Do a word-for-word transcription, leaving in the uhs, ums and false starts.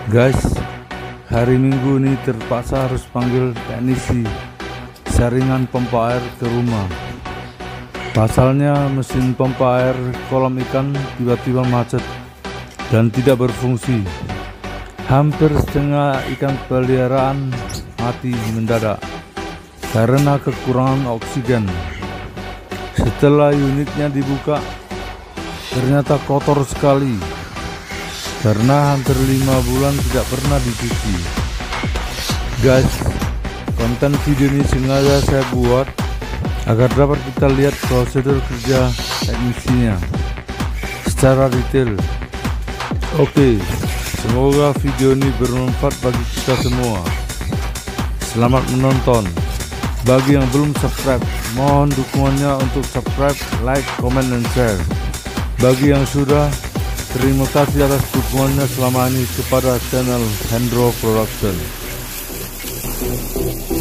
Guys, hari Minggu ini terpaksa harus panggil teknisi saringan pompa air ke rumah. Pasalnya mesin pompa air kolam ikan tiba-tiba macet dan tidak berfungsi. Hampir setengah ikan peliharaan mati mendadak karena kekurangan oksigen. Setelah unitnya dibuka, ternyata kotor sekali karena hampir lima bulan tidak pernah dicuci. Guys, konten video ini sengaja saya buat agar dapat kita lihat prosedur kerja teknisinya secara detail. Oke, semoga video ini bermanfaat bagi kita semua. Selamat menonton. Bagi yang belum subscribe, mohon dukungannya untuk subscribe, like, comment, dan share. Bagi yang sudah, terima kasih atas dukungannya selama ini kepada channel Hendro Production.